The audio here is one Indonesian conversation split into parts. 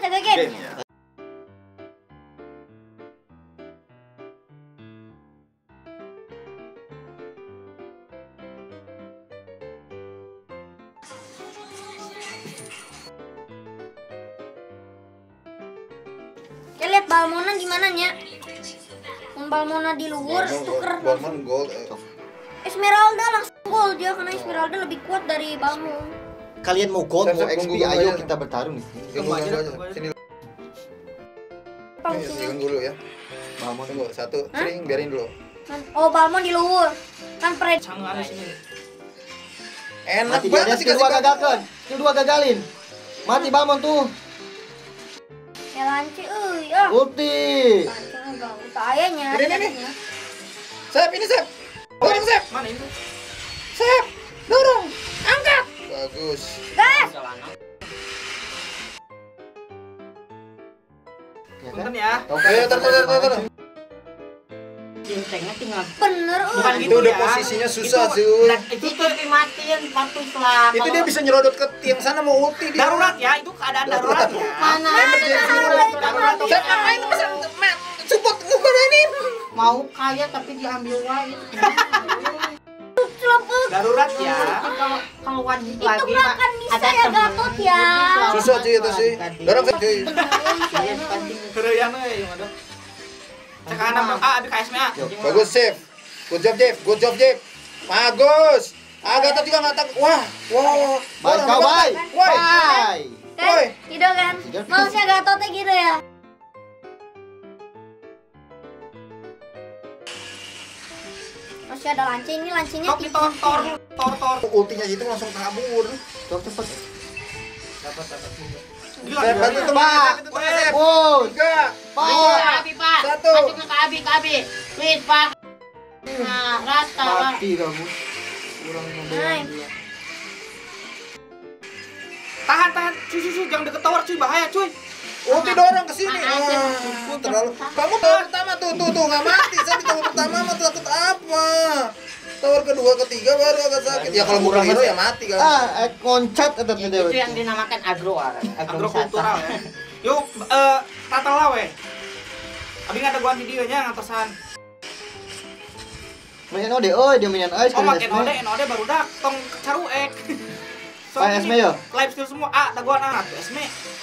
Kita ke gamenya. Kita lihat Balmona gimana nya? Balmona di luar tuker Balmon gold. Esmeralda langsung gold dia karena Esmeralda lebih kuat dari Balmon. Kalian mau gold, mau Siap, XP, tunggu ayo aja. kita bertarung nih. Tunggu aja. Sini. Apa Nih, fungsinya? pegang dulu ya. Balmon. Tunggu, satu, sering biarin dulu. Oh Balmon di luar. Kan pred. Sangat sini. Enak Mati dia, banget sih skill 2 gagalkan. Skill 2 gagalin. Mati Balmon tuh. Ya lanci ya. Ulti. Lanci enggak. Kayaknya. Ini. Sep, ini Sep. Dorong Sep. Mana itu? Sep. Dorong. Angkat. Bagus. Gas. Ya kan? Punten ya. Oke, Ayo, tar. Gentengnya tinggal. Bener Bukan Itu gitu udah ya. posisinya susah, Itu- Zul. Itu dimatiin bagus lah. Itu dia bisa nyerudot ke tiang sana mau ulti dia. Darurat ya, itu keadaan darurat ya. Mana? Darurat. Sep, ngapain tuh pesan support ngebadanin. Mau kaya tapi diambil wae. Darurat ya. Kalau wajib Itu lagi nggak akan bisa ya Gatot ya. Susah cuy itu sih. Dorong Sep cuy. Kereyan we yang ada. Cek anak abi KSMA. Bagus Sep. Good job Jeff. Bagus. Agatha juga nggak tak. Wah. Bye kau, bye. Woi. Bye. Kan? Woi. Gitu kan? Malesnya Gatotnya gitu ya. Masih ada lanci, ini lancinya Tok di tor. Ultinya itu langsung kabur. Cepet cepet. Gila. Sep, bantu teman. Sep. Wow. 3, Power. Abi, Pak. Satu. Masukin ke Abi. Please, Pak. Nah, rata, Pak. Mati kamu. Kurang membela dia. Tahan. Cuy, jangan deket tower cuy, bahaya cuy. Ulti dorong ke sini. Terlalu. Kamu tower pertama tuh nggak mati. Saya di tower pertama mah takut apa? Tower kedua, ketiga baru agak sakit. Ya kalau murah hero ya mati kan. Koncat atau Itu tidak? yang dinamakan Agrokultural ya. Yuk, tata lawe. Abi nggak ada gua videonya ngatosan. Main Ode, dia main ice Oh, kan makin NOD baru dak tong caruek. SME ya? Live steal semua. Da gua tuh SME.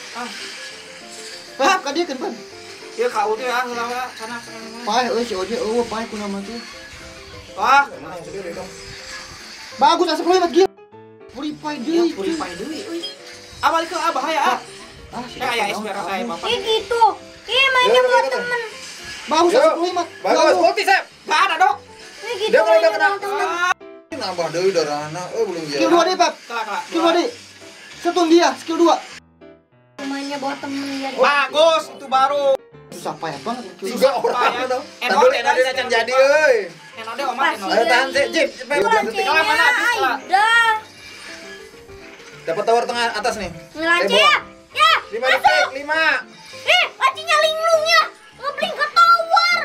Kan dia kan, Pan. Ieu ka ulti ya, heula sana. Paeh si Oje, paeh ku nama tuh. Wah, Menang sendiri dong. Bagus asap lu gila. Purify deui. purify deui euy. Balik ke bahaya. Kayak Esmeralda ya, Bapak. gitu. Mainnya buat temen. Bagus Yuk. asap lu mah. Bagus, ulti Sep. Enggak ada, Dok. Gitu. Dia kalau udah kena temen. nambah deui darahna. Belum Skill jalan. 2 deh, Pep. Kelak. Skill 2 deh. Setun dia, skill 2. Mainnya buat temen ya. Bagus, itu baru. Susah payah banget skill Juga 2. orang dong. NOD Tadi acan jadi euy. NOD omat Pasti. NOD. Ayo tahan Sep, Jip. Lancinya mana habis, Kak? Aida. Dapat tower tengah atas nih. Lanci ya. Ya. 5 detik, 5. Lancinya linglungnya. Ngebling ke tower.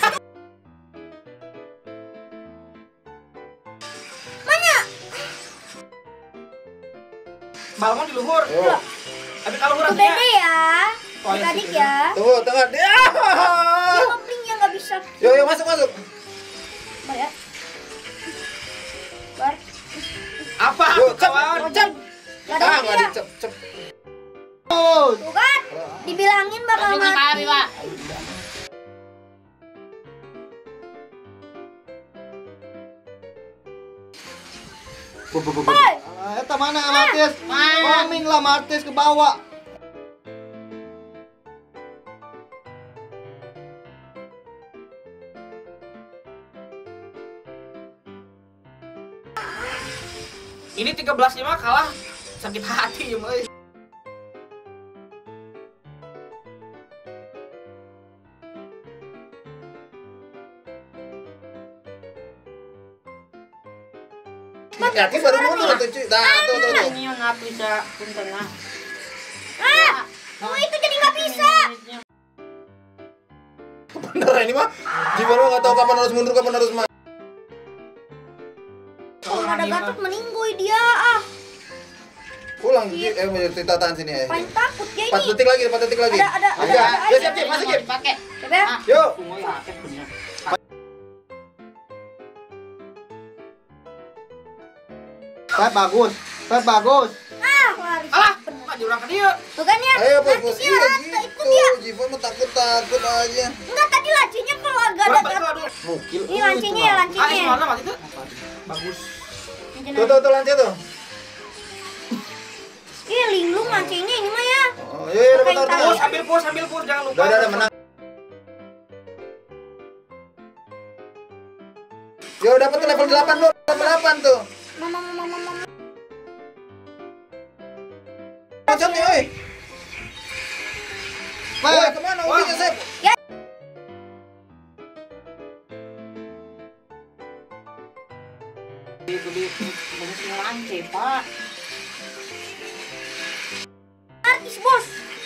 Balmon di luhur. Yo. Abi kalau Udah hurafnya. deh ya. Oh, ya, Adik sih, ya. Tunggu, tengah. Dia ngebling ya nggak bisa. Yo, masuk. Bar ya. Bar. Apa? Yo, Kawan. cep. Gak ada Nggak ulti ya. dicep. Oh, Tuh kan. Dibilangin bakal Masukin ke mati. Abi, Pak. Hei. eta mana Martis? Bombing lah Martis ke bawah. Ini 13-5 kalah sakit hati ya, Boy. Yakin baru mundur tuh cuy. Tuh. Ini yang nggak bisa punten lah. Itu jadi nggak bisa. Bener ini mah. Gimana nggak tahu kapan harus mundur, kapan harus maju. Kalau ada Gatot meninggoy dia. Pulang. doang. Cerita tahan sini ya. Paling takut dia 4 ini. detik lagi, 4 detik lagi. Ada. Ya, siap, masuk Kim. Pakai. Coba ya. Yuk. Pakai bener. Pep bagus. Pep bagus. Lari. Alah, Bener. Pak jurang ke dia. Tuh kan ya. Ayo, bos, Lacinya iya rata, gitu. itu dia. Jiva mah takut aja. Enggak, tadi lacinya kalau agak ada Berapa itu aduh? Mukil. ini lancinya ya, Ah, lancinya. ini mana Mas itu? Bagus. Tuh lancet tuh. Ih, linglung lancinya ini mah ya. Oh, iya, dapat Pakai taruh. tali. Ambil pur, jangan lupa. Udah, menang. Yo, dapat level 8 lu. Level 8 tuh. Mama. Loncat nih, oi. Woi, Pep. kemana ubinya, Sep? Bagus lantai, Pak. Artis, Bos.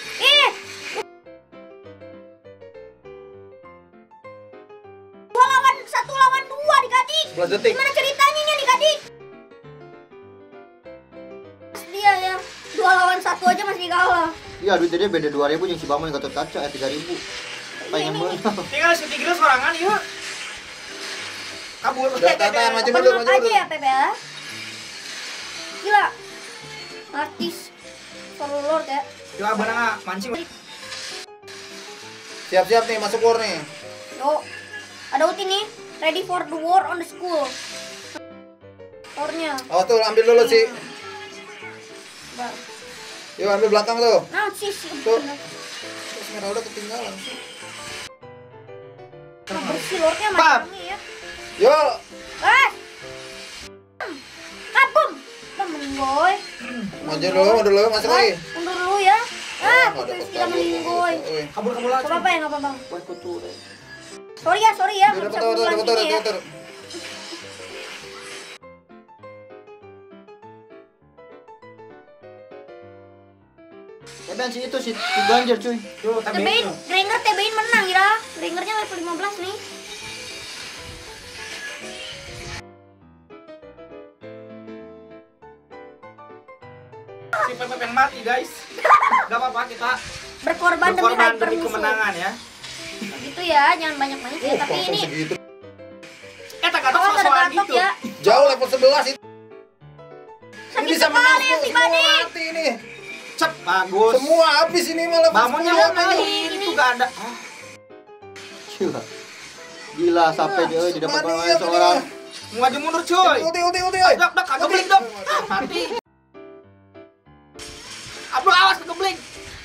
Satu lawan 2 adik-adik. 11 detik. Gimana ceritanya nih adik-adik? Dia ya 2 lawan 1 aja masih kalah. Iya, duitnya beda 2.000 yang si Bambang yang Gatot Kaca 3.000. Pengen Ini. menang. Tinggal si Tigre sorangan yuk. Kabur. Udah, tahan, maju mundur, Menang maju aja mundur. ya Pepe ya. Gila. Artis Lord ya. Coba benang mancing. Siap-siap nih, masuk war nih. Yo. Ada ulti nih. Ready for the war on the school. Tornya. Oh tuh, ambil dulu sih. Bang. Yuk, ambil belakang tuh. Nah, sih. Tuh. Terus merah udah ketinggalan sih. Bersih Lordnya Pap. macamnya ya. Yuk. Kabum. Temen boy. Maju dulu, masuk lagi. Mundur dulu ya. Nggak Putus dapat kita meninggoy. Oi. Kabur lagi. Apa ya, nggak apa-apa. Buat kutu. Sorry ya, Udah nggak bisa dapat pulang motor, sini ya. motor. Tapi si itu si Ganjar cuy. Tuh, Tebein, Granger Tebein menang ya. Grangernya level 15 nih. Si Pepe yang mati, guys. Gak apa-apa kita Berkorban demi berkorban hyper demi musuh. kemenangan ya. Gitu ya, jangan banyak-banyak ya. Tapi Langsung ini segitu. Tak awas ada soal katok gitu. ya. Jauh level 11 itu. Ini Sakit bisa sekali menang ya si semua Bani. mati ini. Cep, bagus. Semua habis ini malah level Bangunnya 10 ngapain? ini. Itu gak ada. Gila. Gila sampai dia di dapat Mania pemain seorang. Maju mundur cuy. Ulti. Dok, kegebling dok. Mati. Abdul awas kegebling.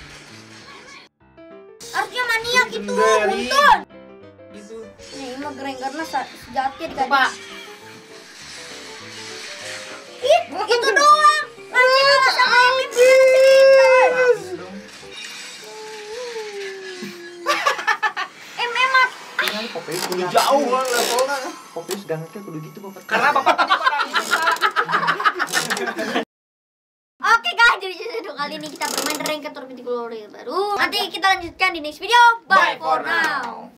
Harusnya maniak itu, Kendali. buntun. Itu. Nih, mah Grangernya sejati ya dikasih. Pak. Ih, itu doang. Nanti kalah sama MVP. Bagus dong. Emat. Kudu Jauh levelnya. Fokus gangnya kudu gitu bapak. Karena bapak tadi pada ini Pak. Oke guys, jadi video kali ini kita bermain Ranked Tournament Glory baru. Nanti kita lanjutkan di next video. Bye for now.